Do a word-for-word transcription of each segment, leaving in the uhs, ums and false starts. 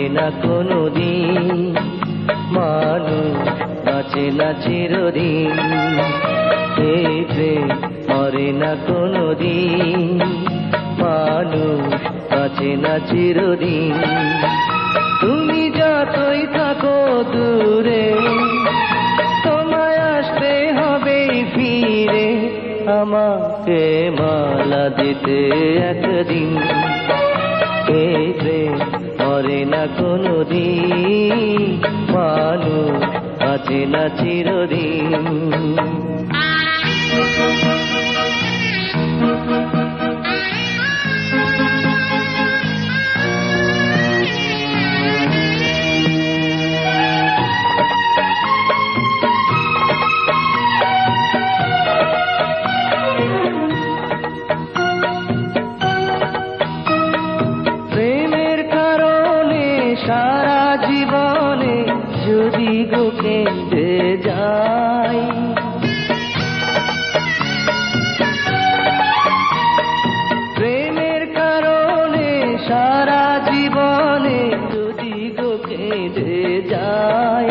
না কোনোদিন, মানুষ বাঁচে না চিরদিন। এই প্রেম মরে না কোনোদিন, মানুষ বাঁচে না চিরদিন। তুমি যতই থাকো দূরে, তোমায় আসতে হবে ফিরে, আমাকে মালা দিতে একদিন। এই প্রেম মরে না কোনোদিন, মানুষ বাঁচে না চিরদিন। সারা জীবনে যদি গো কেঁদে যাই, প্রেমের কারণে সারা জীবনে যদি গো কেঁদে যাই,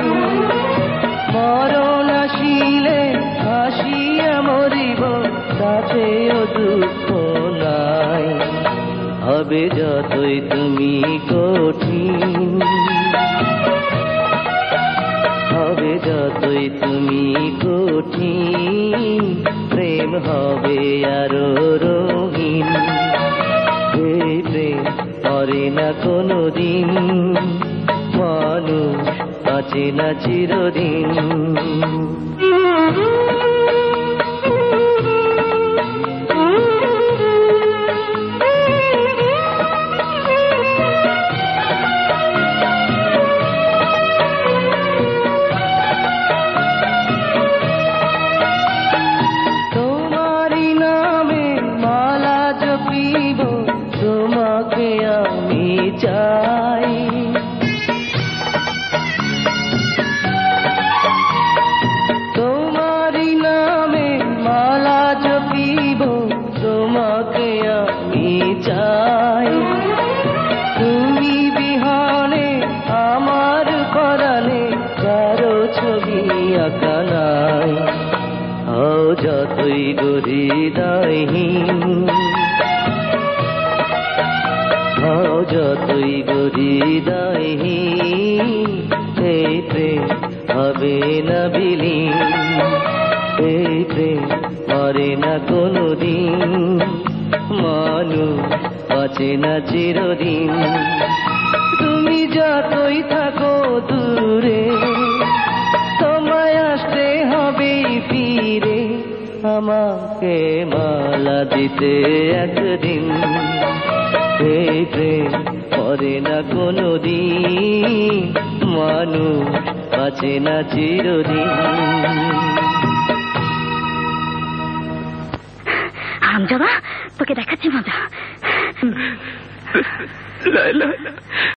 মরণ আসিলে হাসিয়া মরিব, তাতেও দুঃখ নাই। হবে যতই তুমি কঠিন, হবে যতই তুমি কঠিন, প্রেম হবে আরো রঙিন। এই প্রেম মরে না কোনোদিন, মানুষ বাঁচে না চিরদিন। তোমাকে আমি চাই, তোমারই নামে মালা জপিব, তোমাকে আমি চাই। তুমি বিহানে আমার পরাণে কারো ছবি আঁকা নাই। হও যতই হৃদয়হীন, হও যতই হৃদয়হীন, এই প্রেম হবে না বিলীন। এই প্রেম মরে না কোনোদিন, মানুষ বাঁচে না চিরদিন। তুমি যতই থাকো দূরে, তোমায় আসতে হবে ফিরে, আমাকে মালা দিতে একদিন। এই প্রেম মরে না কোনোদিন, মানুষ বাঁচে না চিরদিন। হামজাদা, তোকে দেখাচ্ছি মজা।